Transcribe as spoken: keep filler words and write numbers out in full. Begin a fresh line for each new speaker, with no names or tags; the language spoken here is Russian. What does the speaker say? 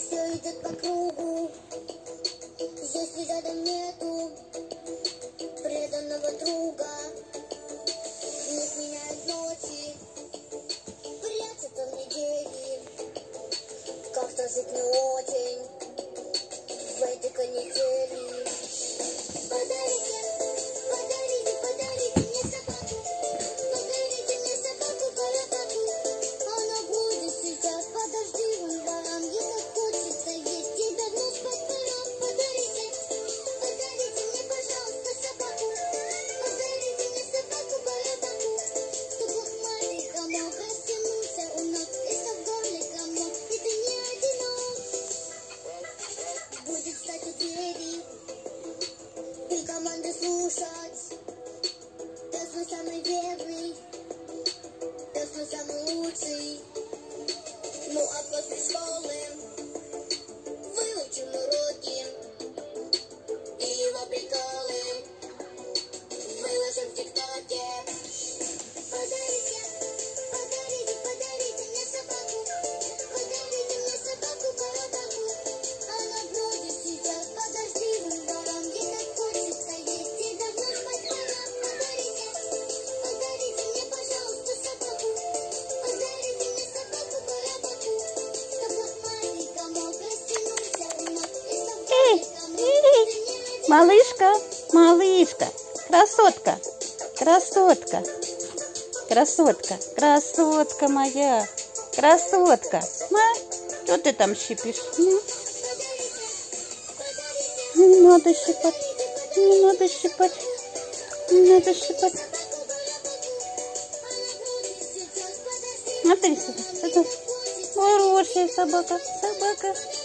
Все идет по кругу, если рядом нету преданного друга. Не сменяют ночи, прячутся в недели. Как-то жить не очень в этой канители. Подарите, подарите, подарите мне собаку. Подарите мне собаку бородатую. Она будет сейчас, подожди, вон баран. Ей так хочется есть, ей давно спать пора. Подарите, подарите мне, пожалуйста, собаку. Подарите мне собаку бородатую. Чтоб лохматый комок растянулся у ног, и чтоб в горле комок, и ты не одинок. Будет стать у двери и команды слушать. Пес мой самый верный, пес мой самый лучший. Ну а после школы выучим уроки и его приколы выложим в ТикТоке. Подарите, подарите, подарите мне собаку. Подарите мне собаку бородатую. Она будет сейчас, подожди, вон баран. Ей так хочется есть, ей давно спать пора. Подарите, подарите мне, пожалуйста, собаку. Подарите мне собаку бородатую. Чтоб лохматый комок растянулся у ног, и чтоб в
Эй,
горле комок, и ты не одинок.
малышка, малышка, красотка, красотка, красотка, красотка моя, красотка. А? Что ты там щипишь? Ну, не надо щипать, не надо щипать, не надо щипать. Смотри сюда, сюда. Хорошая собака, собака.